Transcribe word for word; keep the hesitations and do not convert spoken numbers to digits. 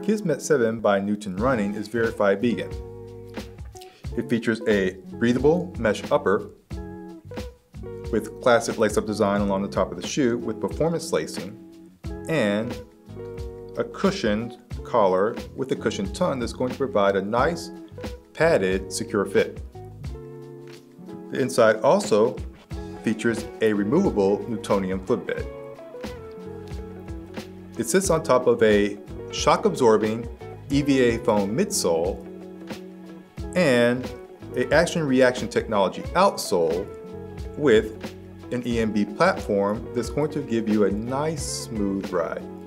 Kismet seven by Newton Running is verified vegan. It features a breathable mesh upper with classic lace-up design along the top of the shoe with performance lacing, and a cushioned collar with a cushioned tongue that's going to provide a nice, padded, secure fit. The inside also features a removable Newtonium footbed. It sits on top of a shock-absorbing E V A foam midsole and an action-reaction technology outsole with an E M B platform that's going to give you a nice, smooth ride.